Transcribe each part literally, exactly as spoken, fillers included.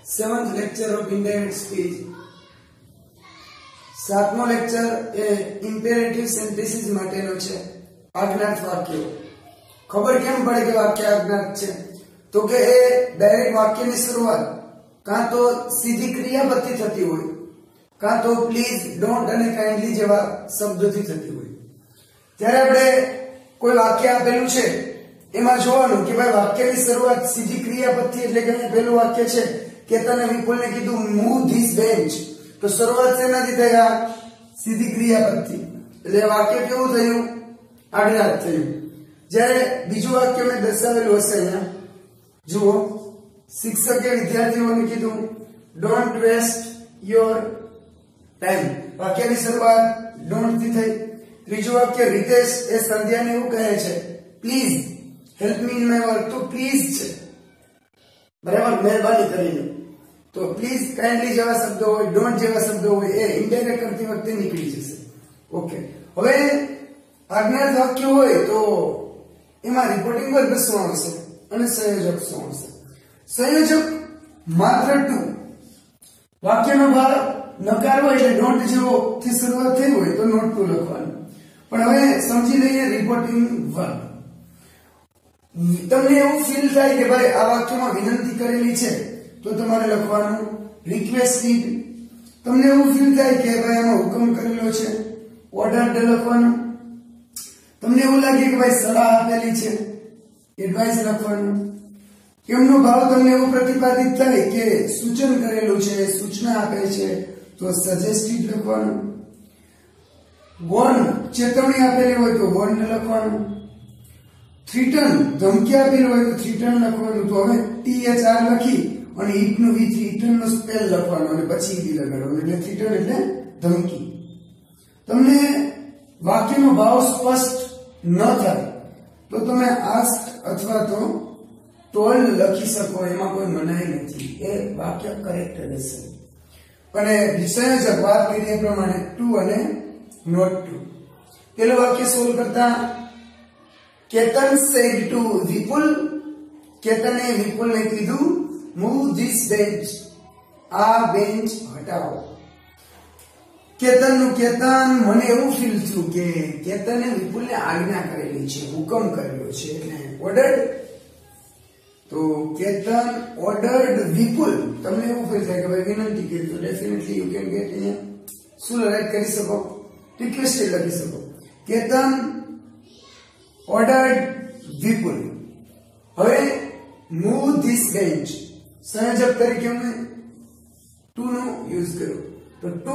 seventh lecture of indirect speech. સાતમો lecture એ imperative sentences માટેનો છે. આજ્ઞાર્થ વાક્યો. ખબર કેમ પડે કે વાક્ય આજ્ઞાર્થ છે? તો કે એ ડાયરેક્ટ વાક્યની શરૂઆત કાં તો સીધી ક્રિયાપદથી થતી હોય, કાં તો પ્લીઝ, ડોન્ટ અને કાઇન્ડલી જેવા શબ્દોથી થતી હોય. ત્યારે આપણે કોઈ વાક્ય આપેલું છે એમાં જોવાનું કે ભાઈ વાક્યની શરૂઆત સીધી ક્રિયાપદથી, એટલે કે પહેલું વાક્ય છે કે તને વિપુલને કીધું મૂવ ધીસ બેન્ચ, તો શરૂઆત શેનાથી થઈ? આ સીધી ક્રિયાપદથી. એટલે વાક્ય કેવું થયું? આજ્ઞાર્થ થયું. જ્યારે બીજું વાક્ય મેં દર્શાવેલું હશે અહીંયા જુઓ, શિક્ષકે વિદ્યાર્થીઓને કીધું ડોન્ટ વેસ્ટ યોર ટાઈમ, વાક્યની શરૂઆત ડોન્ટ થી થઈ. ત્રીજું વાક્ય રીતેશ એ સંધ્યાને એવું કહે છે please help me in my work, તો પ્લીઝ છે બરાબર, મહેરબાની કરીને. તો પ્લીઝ, કાઇન્ડલી જેવા શબ્દો હોય, ડોન્ટ જેવા શબ્દો હોય એ ઇનડાયરેક્ટ કરતી વખતે નીકળી જશે. ઓકે, હવે આજ્ઞાર્થ વાક્ય હોય તો એમાં રિપોર્ટિંગ વર્બ શું આવશે અને સંયોજક શું આવશે? સંયોજક માત્ર ટુ, વાક્યનો ભાગ નકાર હોય એટલે ડોન્ટ જેવો થી શરૂઆત થઈ હોય તો નોટ ટુ લખવાનું. પણ હવે સમજી લઈએ રિપોર્ટિંગ વર્બ. તમને એવું ફીલ થાય કે ભાઈ આ વાક્યમાં વિનંતી કરેલી છે તો તમારે લખવાનું રિક્વેસ્ટેડ. તમને એવું ફીલ થાય કે ભાઈ આમાં હુકમ કરેલો છે, ઓર્ડર્ડ લખવાનું. તમને એવું લાગે કે ભાઈ સલાહ આપેલી છે, એડવાઇસ લખવાનું. એમનો ભાવ તમને એવું પ્રતિપાદિત થાય કે સૂચન કરેલું છે, સૂચના આપે છે, તો સજેસ્ટેડ લખવાનું. વોર્ન, ચેતવણી આપેલી હોય તો વોર્ન લખવાનું. થ્રીટન, ધમકી આપેલી હોય તો થ્રીટન લખવાનું. તો હવે ટી એચ આર લખી અને ઈટ નું વી થ્રીટન નો સ્પેલ લખવાનો અને પછી ઈ લગાડવાનો, એટલે થ્રીટન એટલે ધમકી. તમને વાક્યનો ભાવ સ્પષ્ટ ન થાય તો તમે આસ્ક અથવા તો ટોલ્ડ લખી શકો, એમાં કોઈ મનાઈ નથી, એ વાક્ય કરેક્ટ રહેશે. અને સંયોજક વાત કરી એ પ્રમાણે ટુ અને નોટ ટુ. પેલું વાક્ય સોલ્વ કરતા કેતન સેડ ટુ વિપુલ, કેતને વિપુલને કીધું મૂવ ધીસ બેન્ચ, આ બેન્ચ હટાવો. કેતનનું કેતન, મને એવું ફીલ થયું કે કેતને વિપુલને આજ્ઞા કરેલી છે, હુકમ કરેલો છે, એટલે ઓર્ડર્ડ. તો કેતન ઓર્ડર્ડ વિપુલ, તમને એવું ફીલ થાય કે ભાઈ વિનંતી કરી, તો ડેફિનેટલી યુ કેન ગેટ અહીંયા શું રાઈટ કરી શકો? રિક્વેસ્ટેડ લખી શકો. કેતન ઓર્ડર્ડ વિપુલ. હવે મૂવ ધીસ બેન્ચ, સંયોજક તરીકે અમે ટુ નો યુઝ કર્યો. તો ટુ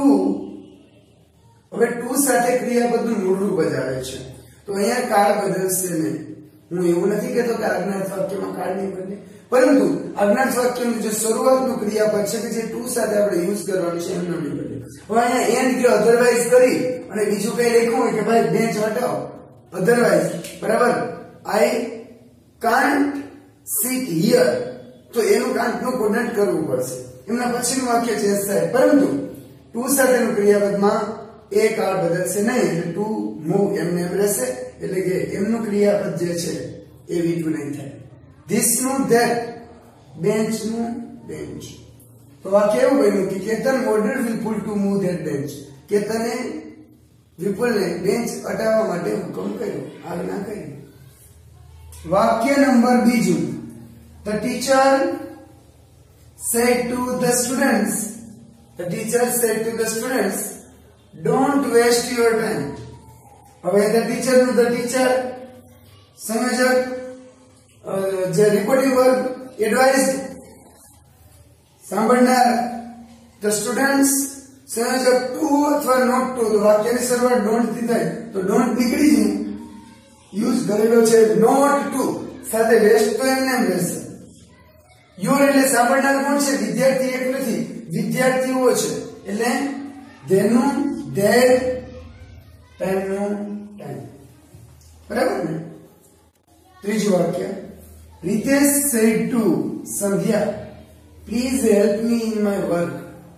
હવે ટુ સાથે ક્રિયાપદનું મૂળરૂપ બજાવે છે, તો અહીંયા કાળ બદલશે નહીં. હું એવું નથી કહેતો કે આજ્ઞાર્થ વાક્યમાં કાળ નહીં બદલે, પરંતુ આજ્ઞાર્થ વાક્યનું જે શરૂઆતનું ક્રિયાપદ છે કે જે ટુ સાથે આપણે યુઝ કરવાનું છે એમનો નહીં બદલે. હવે અહીંયા એન્ડ કે અધરવાઇઝ કરી અને બીજું કઈ લખ્યું હોય કે ભાઈ બેન્ચ હટાવો, અધરવાઇઝ બરાબર, આઈ કાન્ટ સીટ હિયર, તો એનું કાન્ટ નું કોડન્ટ કરવું પડશે, એમના પછીનું વાક્ય ચેન્જ થાય. પરંતુ ટુ સાથેનું ક્રિયાપદમાં એ કાળ બદલશે નહીં, એટલે ટુ મૂવ એમને એમ રહેશે, એટલે કે એમનું ક્રિયાપદ જે છે એ વીટું નહીં થાય. ધીસ નું ધેટ, બેન્ચ નું બેન્ચ. તો વાક્ય એવું બન્યું કે Ketan order Vipul to move that bench, કેતને વિપુલને બેન્ચ હટાવવા માટે હુકમ કર્યો, આજ્ઞા કરી. વાક્ય નંબર બીજું, the teacher said to the students, the teacher said to the students, don't waste your time. હવે the teacher નું the teacher સંયોજક જે રિપોર્ટિંગ વર્બ એડવાઇઝ, સાંભળનાર the students, સંયોજક ટુ અથવા નોટ ટુ. તો વાક્યની શરૂઆત ડોન્ટ થી થાય તો ડોન્ટ નીકળી જાય, યુઝ કરેલો છે નોટ ટુ, સાથે વેસ્ટ તો એમને એમ રહેશે. યોર એટલે સાંભળનાર કોણ છે? વિદ્યાર્થી એક નથી, વિદ્યાર્થીઓ છે, એટલે ધેનું ધેર, ટાઈમનું ટાઈમ, બરાબર ને? ત્રીજું વાક્ય, Ritesh said to Sandhya please help me in my work.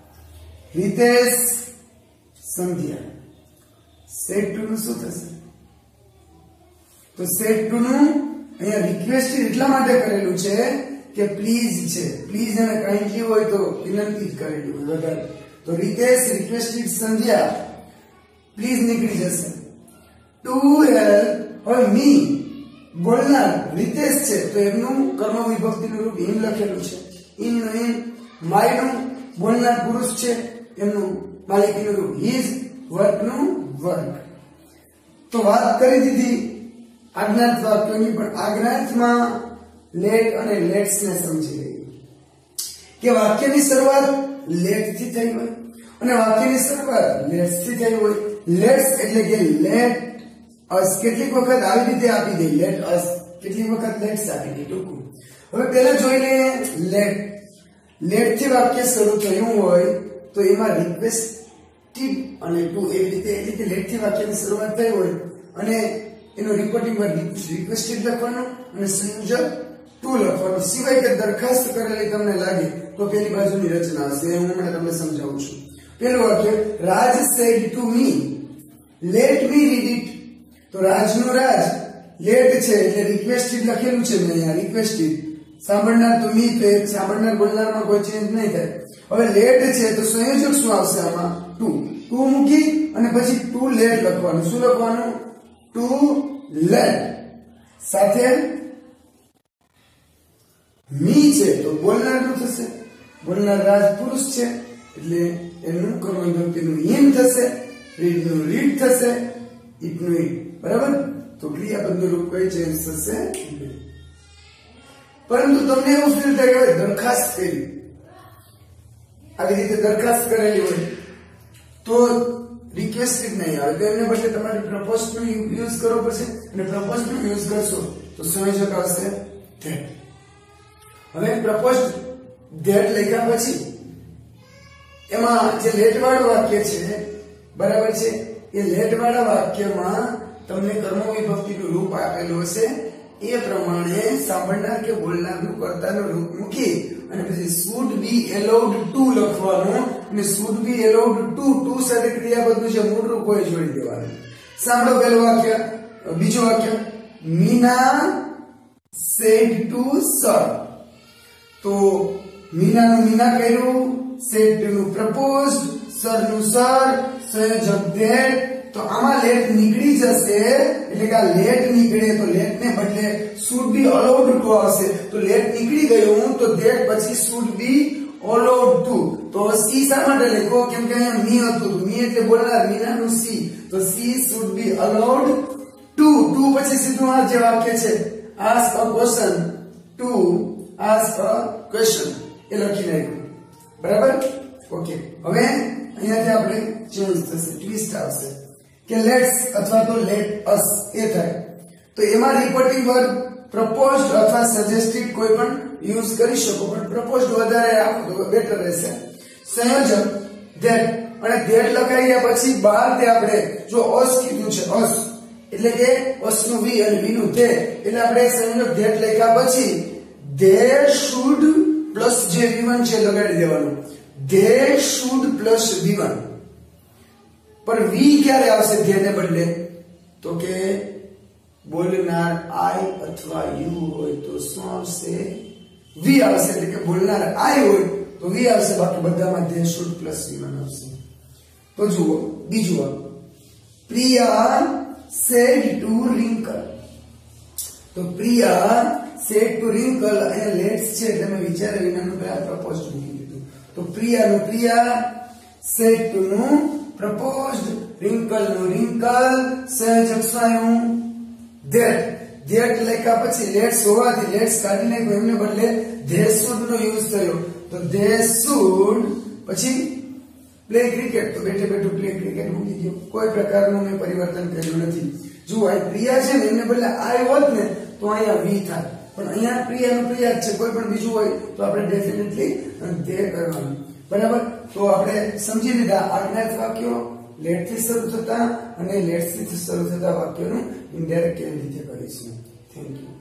Ritesh Sandhya, said to નું શું થશે? તો સેડ ટુ નું અહીંયા રિક્વેસ્ટ એટલા માટે કરેલું છે કે પ્લીઝ છે, પ્લીઝ અને કાઇન્ડલી હોય તો વિનંતી કરેલી હોય વધારે, તો રીતેશ રિક્વેસ્ટેડ સંધ્યા, પ્લીઝ નીકળી જશે. ટુ હેલ્પ હવે મી બોલનાર રીતેશ છે તો એમનું કર્મ વિભક્તિનું રૂપ ઇન લખેલું છે. ઇન નું ઇન, માય નું બોલનાર પુરુષ છે એમનું માલિકીનું રૂપ હિઝ, વર્ક નું વર્ક. તો વાત કરી દીધી આજ્ઞાર્થ વાક્યોની, પણ આજ્ઞાર્થમાં લેટ અને લેટ્સ ને સમજી લઈએ કે વાક્યની શરૂઆત લેટ થી થઈ હોય અને વાક્યની શરૂઆત લેટ્સ થી થઈ હોય. લેટ્સ એટલે કે લેટ અસ, કેટલીક વખત આવી રીતે આપી દે લેટ અસ, કેટલીક વખત લેટ્સ આપી દે ટૂંકું. હવે પહેલા જોઈ લઈએ લેટ. લેટ થી વાક્ય શરૂ થયું હોય તો એમાં રિક્વેસ્ટેડ અને ટુ એવી રીતે એવી રીતે લેટ થી વાક્યની શરૂઆત થઈ હોય અને એનો રિપોર્ટિંગ વર્ડ રિક્વેસ્ટેડ લખવાનો અને સંયોજક ટુ લખવાનું, સિવાય કે દરખાસ્ત કરેલી તમને લાગે તો પેલી બાજુની રચના હશે. હું હમણાં તમને સમજાવું છું. પેલું વાક્ય Raj said to me let me read it. તો રાજનું રાજ લેટ છે એટલે રિક્વેસ્ટેડ લખેલું છે મેં અહીંયા રિક્વેસ્ટેડ. સાંભળનાર તો મી, તો સાંભળનાર બોલનારમાં કોઈ ચેન્જ નહીં થાય. હવે લેટ છે તો સંયોજક શું આવશે આમાં? ટુ. ટુ મૂકી અને પછી ટુ લેટ લખવાનું. શું લખવાનું? To let. સાથે મી છે તો બોલનારનું થશે, બોલનાર રાજ પુરુષ છે એટલે એનું કર્મ વિભક્તિનું હિમ થશે, રીડ નું રીડ થશે, ઇટ નું ઇટ. બરાબર? તો ક્રિયાપદનું રૂપ કઈ ચેન્જ થશે? પરંતુ તમને એવું ફીલ થાય કે દરખાસ્ત કરી, આવી રીતે દરખાસ્ત કરેલી હોય તો રિક્વેસ્ટેડ નહીં આવે, તો એમને બદલે તમારે પ્રપોઝડ નું યુઝ કરવો પડશે અને પ્રપોઝડ નું યુઝ કરશો તો સંયોજક આવશે ધેટ. હવે પ્રપોઝડ ધેટ લખ્યા પછી એમાં જે લેટ વાળું વાક્ય છે બરાબર છે, એ લેટ વાળા વાક્યમાં તમને કર્મ વિભક્તિનું રૂપ આપેલું હશે. એ પ્રમાણે સાંભળનાર કે બોલનારનું કર્તાનું રૂપ મૂકી અને પછી શુડ બી એલાઉડ ટુ લખવાનું અને should be allowed to to સાથે ક્રિયાપદનું જે મૂળ રૂપ હોય જોડી દેવાનું. સાંભળો પેલું વાક્ય. બીજું વાક્ય મીના સેડ ટુ સર. તો મીનાનું મીના કર્યું, સેડ નું પ્રપોઝડ, સર નું સર, સંયોજક ધેટ. તો આમાં લેટ નીકળી જશે એટલે કે આ લેટ નીકળે તો લેટ ને બદલે શુડ બી અલાઉડ ટુ આવશે. તો લેટ નીકળી ગયું તો ધેટ પછી શુડ બી અલાઉડ ટુ. તો સી શા માટે લખો? કેમ કે અહીંયા મી હતું, મી એટલે બોલનાર, મીનાનું સી, તો she should be allowed to. To પછી સીધું આ જે વાક્ય છે ask a question, to ask a question એ લખી નાખ્યું. બરાબર? ઓકે. હવે અહીંયાથી આપણે ચેન્જ થશે, ટ્વિસ્ટ આવશે કે લેટ્સ અથવા તો લેટ અસ એ થાય. તો એમાં રિપોર્ટિંગ વર્બ પ્રપોઝડ અથવા સજેસ્ટેડ કોઈ પણ યુઝ કરી શકો, પણ પ્રપોઝડ વધારે આપો તો બેટર રહેશે. સંયોજક ધેટ અને ધેટ લખાયા પછી બહાર તે આપણે જો અસ કીધું છે, અસ એટલે કે અસ નું વી અને વી નું ધે, એટલે આપણે સંયોજક ધેટ લખ્યા પછી ધેર શુડ પ્લસ જે વી વન છે લગાડી દેવાનું. There should plus V one. પણ વી ક્યારે આવશે ધેને બદલે? તો કે બોલનાર આઈ અથવા યુ હોય તો શું આવશે? વી આવશે. એટલે કે બોલનાર આઈ હોય તો વી આવશે, બાકી બધામાં they should plus V one આવશે. તો જુઓ બીજું, પ્રિયા સેડ ટુ રિંકલ. તો પ્રિયા સેડ ટુ રિંકલ, અહીંયા લેટ્સ છે એટલે મેં વિચારે વિનાનું પહેલા પ્રપોઝડ મૂકી દીધું. તો પ્રિયાનું પ્રિયા, સેડ ટુ નું પ્રપોઝડ, રિંકલ નું રિંકલ, સંયોજક સ્નાયુ ધેટ. ધેટ લખ્યા પછી લેટ્સ હોવાથી લેટ્સ કાઢી નાખ્યું, એમને બદલે ધે શુડ નો યુઝ થયો. તો ધે શુડ પછી પ્લે ક્રિકેટ, તો બેઠે બેઠું પ્લે ક્રિકેટ મૂકી દો, કોઈ પ્રકારનું મેં પરિવર્તન કર્યું નથી. જુઓ આ પ્રિયા છે ને એમને બદલે આઈ હોત ને તો અહીંયા વી થાય, પણ અહીંયા પ્રિયાનું પ્રિયા જ છે, કોઈ પણ બીજું હોય તો આપણે ડેફિનેટલી ધે કરવાનું. બરાબર? તો આપણે સમજી લીધા આજ્ઞાર્થ વાક્યો લેટ થી શરૂ થતા અને લેટ થી શરૂ થતા વાક્યોનું ઇનડાયરેક્ટ કેવી રીતે કરીશું. Thank you.